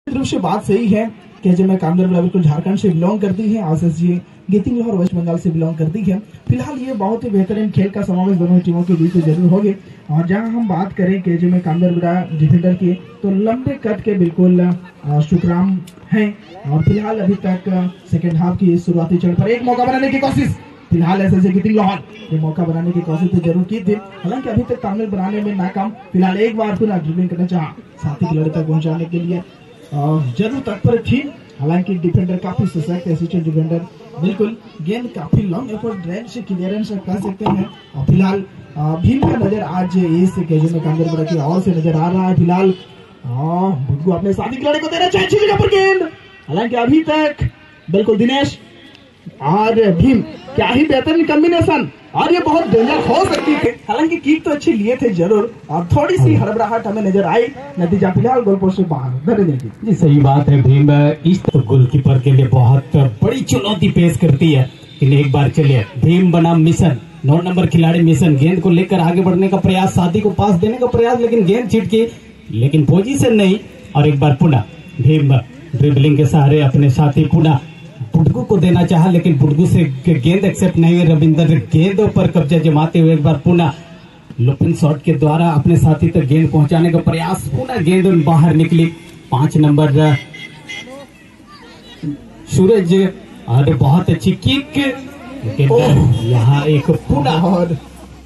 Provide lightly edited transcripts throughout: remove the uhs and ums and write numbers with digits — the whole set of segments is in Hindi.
रूप से बात सही है कि जब मैं कामदेव बिल्कुल झारखंड से बिलोंग करती है, आशीष जी गितिंग लाहौर वेस्ट बंगाल से बिलोंग करती है। फिलहाल ये बहुत ही बेहतरीन खेल का समावेश दोनों टीमों के बीच जरूर होगी। और जहां हम बात करें कि जो मैं कामदेव डिफेंडर की, तो लंबे कद के बिल्कुल शुक्राम हैं। और फिलहाल अभी तक सेकेंड हाफ की शुरुआती चरण पर एक मौका बनाने की कोशिश फिलहाल ऐसे गितिंग लाहौर ये मौका बनाने की कोशिश तो जरूर की थी, हालांकि अभी तक तालमेल बनाने में नाकाम। फिलहाल एक बार फिर ड्रिबलिंग करना चाहा साथी खिलाड़ी तक पहुंचाने के लिए जरूर तत्पर थी, हालांकि डिफेंडर काफी सशक्त है। डिफेंडर बिल्कुल गेंद काफी लॉन्ग एफर्ट रेंज से क्लियरेंस कर सकते हैं। और फिलहाल भीम का नजर आज इस केजन में कामदेव की ओर से नजर आ रहा है। फिलहाल बुड्डू अपने साथी खिलाड़ी को देना चाहे जगह पर गेंद, हालांकि अभी तक बिल्कुल दिनेश और भीम क्या ही बेहतरीन कॉम्बिनेशन, और ये बहुत डेंजर हो सकती है। हालांकि किक तो अच्छी लिए थे जरूर, और थोड़ी सी हड़बड़ाहट हमें नजर आई। नतीजा फिलहाल गोल पोस्ट से बाहर। जी सही बात है, भीम इस गोलकीपर के लिए बहुत बड़ी चुनौती पेश करती है। एक बार चलिए भीम बनाम मिशन 9 नंबर खिलाड़ी मिशन गेंद को लेकर आगे बढ़ने का प्रयास, साथी को पास देने का प्रयास, लेकिन गेंद छिटकी, लेकिन पोजीशन नहीं। और एक बार पुनः भीम ड्रिबलिंग के सहारे अपने साथी पुनः बुडगू को देना चाहा, लेकिन बुडगू से गेंद एक्सेप्ट नहीं हुई। रविंदर गेंद पर कब्जा जमाते हुए एक बार पुनः लुपिन शॉट के द्वारा अपने साथी तक गेंद पहुंचाने का प्रयास, पुनः गेंद बाहर निकली। 5 नंबर सूरज, और बहुत अच्छी किक, लेकिन यहाँ एक पुनः और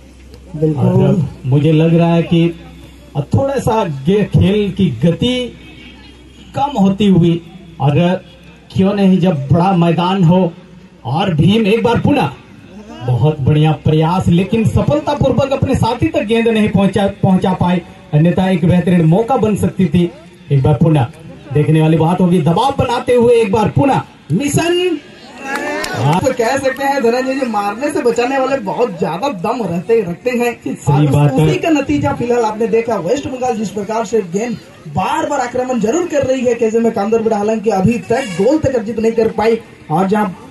मुझे लग रहा है कि थोड़ा सा खेल की गति कम होती हुई, और क्यों नहीं जब बड़ा मैदान हो। और भीम एक बार पुनः बहुत बढ़िया प्रयास, लेकिन सफलतापूर्वक अपने साथी तक गेंद नहीं पहुंचा पाए, अन्यथा एक बेहतरीन मौका बन सकती थी। एक बार पुनः देखने वाली बात होगी, दबाव बनाते हुए एक बार पुनः मिशन। तो कह सकते हैं धनंजय जी मारने से बचाने वाले बहुत ज्यादा दम रखते हैं। सही बात है। उसी का नतीजा फिलहाल आपने देखा, वेस्ट बंगाल जिस प्रकार से गेंद बार बार आक्रमण जरूर कर रही है कैसे में कामदेव, हालांकि अभी तक गोल तक अर्जित नहीं कर पाई। और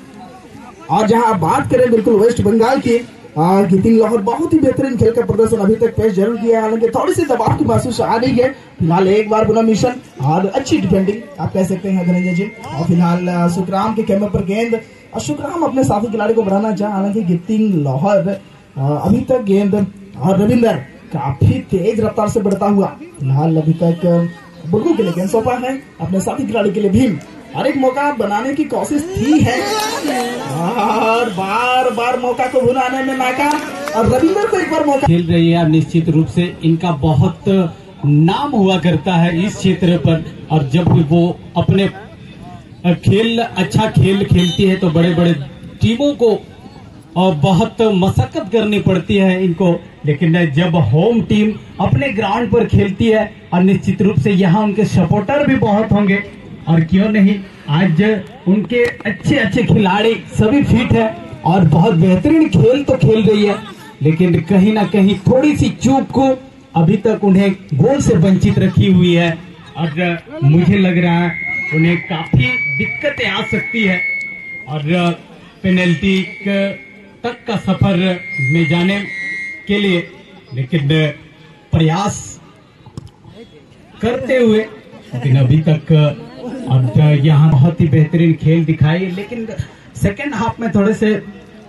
जहां बात करें बिल्कुल वेस्ट बंगाल की, गितिंग लाहौर बहुत ही बेहतरीन खेल का प्रदर्शन अभी तक पेश जरूर किया है, हालांकि थोड़ी सी दबाव की महसूस आ रही है। फिलहाल एक बार पुनः मिशन और अच्छी डिफेंडिंग आप कह सकते हैं धनंजय जी। और फिलहाल शुक्राम के कैमरे पर गेंद, और शुक्राम अपने साथी खिलाड़ी को बढ़ाना चाहे, हालांकि गितिंग लाहौर अभी तक गेंद, और रविंदर काफी तेज रफ्तार से बढ़ता हुआ फिलहाल अभी तक बुडगू के लिए गेंद सौंपा है अपने साथी खिलाड़ी के लिए भीम। और एक मौका बनाने की कोशिश थी है, और बार बार मौका को भुनाने में नाकाम। और रविंदर को एक बार मौका खेल रही है, निश्चित रूप से इनका बहुत नाम हुआ करता है इस क्षेत्र पर। और जब वो अपने अच्छा खेल खेलती है तो बड़े बड़े टीमों को और बहुत मशक्कत करनी पड़ती है इनको, लेकिन जब होम टीम अपने ग्राउंड पर खेलती है, और निश्चित रूप से यहाँ उनके सपोर्टर भी बहुत होंगे, और क्यों नहीं आज उनके अच्छे खिलाड़ी सभी फिट है और बहुत बेहतरीन खेल तो खेल रही है, लेकिन कहीं ना कहीं थोड़ी सी चूक को अभी तक उन्हें गोल से वंचित रखी हुई है। और मुझे लग रहा है उन्हें काफी दिक्कतें आ सकती है, और पेनल्टी तक का सफर में जाने के लिए, लेकिन प्रयास करते हुए, लेकिन अभी तक अब यहाँ बहुत ही बेहतरीन खेल दिखाई, लेकिन सेकेंड हाफ में थोड़े से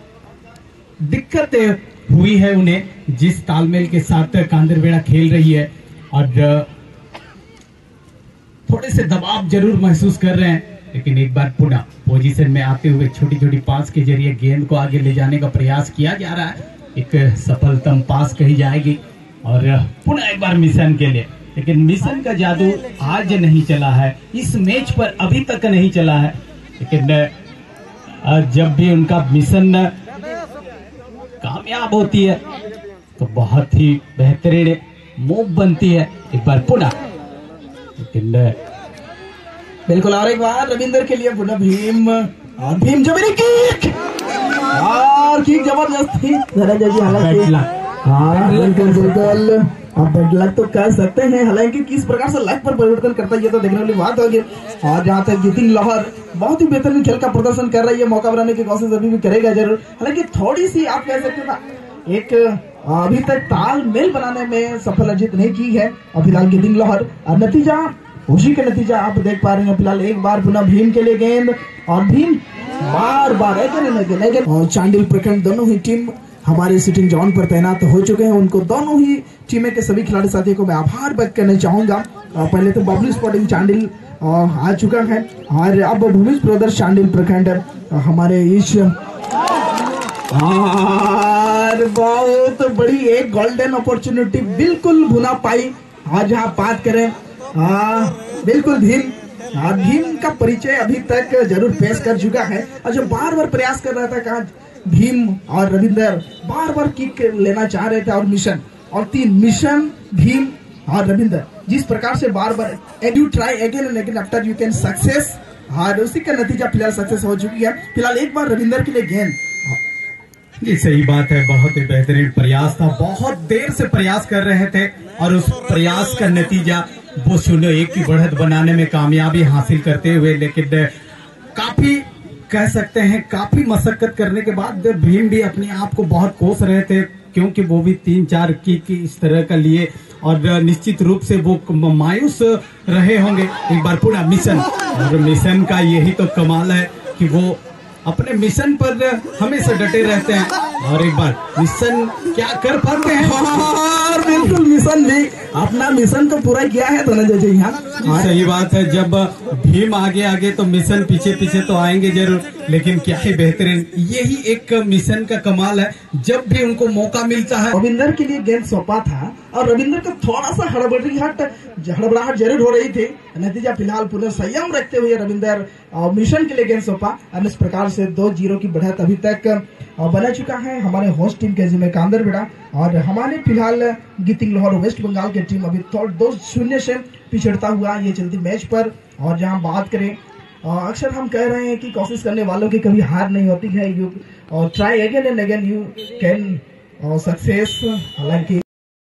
दिक्कतें हुई है उन्हें, जिस तालमेल के साथ कांदरबेड़ा खेल रही है, और थोड़े से दबाव जरूर महसूस कर रहे हैं। लेकिन एक बार पुनः पोजीशन में आते हुए छोटी पास के जरिए गेंद को आगे ले जाने का प्रयास किया जा रहा है, एक सफलतम पास कही जाएगी। और पुनः एक बार मिशन के लिए, लेकिन मिशन का जादू आज नहीं चला है, इस मैच पर अभी तक नहीं चला है, लेकिन जब भी उनका मिशन कामयाब होती है तो बहुत ही बेहतरीन मूव बनती है। एक बार पुनः, लेकिन बिल्कुल, और एक बार रविंदर के लिए पुनः भीम, और भीम जो मेरी किक, और किक जबरदस्त थी धनंजय जी। हालांकि हाँ बिल्कुल आप लक तो कह सकते हैं, हालांकि किस प्रकार से लक पर परिवर्तन करता है ये तो देखने वाली बात होगी। और जहाँ तक गितिंग लाहौर बहुत ही बेहतरीन खेल का प्रदर्शन कर रही है, मौका बनाने की कोशिश अभी भी करेगा जरूर, हालांकि थोड़ी सी आप कह सकते हैं एक अभी तक तालमेल बनाने में सफल अर्जित नहीं की है। और फिलहाल गितिंग लाहौर, और नतीजा उसी का नतीजा आप देख पा रहे हैं। फिलहाल एक बार पुनः भीम के लिए गेंद और भीम बार बार अगेन और चांडिल प्रखंड दोनों ही टीम हमारे सिटिंग जोन पर तैनात हो चुके हैं। उनको दोनों ही टीमें के सभी खिलाड़ी साथियों को मैं आभार व्यक्त करना चाहूंगा। पहले तो बबलू स्पोर्टिंग चांडिल आ चुका है और अब भूमिज ब्रदर्स चांडिल प्रखंड हमारे इस बहुत बड़ी एक गोल्डन अपॉर्चुनिटी बिल्कुल भुना पाई। और जहाँ बात करें बिल्कुल भीम का परिचय अभी तक जरूर पेश कर चुका है और जो बार बार प्रयास कर रहा था कहा भीम और रविंदर बार बार किक लेना चाह रहे थे और मिशन और 3 मिशन भीम और रविंदर जिस प्रकार से बार बार you try again and again after you can success और उसी का नतीजा फिलहाल सक्सेस हो चुकी है। फिलहाल एक बार रविंदर के लिए गेंद। ये सही बात है, बहुत ही बेहतरीन प्रयास था, बहुत देर से प्रयास कर रहे थे और उस प्रयास का नतीजा वो 0-1 की बढ़त बनाने में कामयाबी हासिल करते हुए, लेकिन काफी कह सकते हैं काफी मशक्कत करने के बाद भीम भी अपने आप को बहुत कोस रहे थे क्योंकि वो भी 3-4 की इस तरह का लिए और निश्चित रूप से वो मायूस रहे होंगे। एक बार पूरा मिशन और मिशन का यही तो कमाल है कि वो अपने मिशन पर हमेशा डटे रहते हैं और एक बार मिशन क्या कर पाते हैं और बिल्कुल मिशन भी अपना मिशन तो पूरा किया है धनंजय जी यहाँ। सही बात है, जब भीम आगे आगे तो मिशन पीछे पीछे तो आएंगे जरूर, लेकिन क्या ही बेहतरीन यही एक मिशन का कमाल है। जब भी उनको मौका मिलता है रविंदर के लिए गेंद सौंपा था और रविंदर का थोड़ा सा हड़बड़ाहट जरूर हो रही थी। नतीजा फिलहाल पुनः संयम रखते हुए रविंदर मिशन के लिए गेंद सौंपा और इस प्रकार से 2-0 की बढ़त अभी तक बना चुका है हमारे होस्ट टीम के जिम्मे कांदरबेड़ा और हमारे फिलहाल गीतिंग लाहौर वेस्ट बंगाल की टीम अभी 2-0 से पिछड़ता हुआ ये चलती मैच पर। और जहां बात करें अक्सर हम कह रहे हैं कि कोशिश करने वालों की कभी हार नहीं होती है। यू और try again and again you can success. हालांकि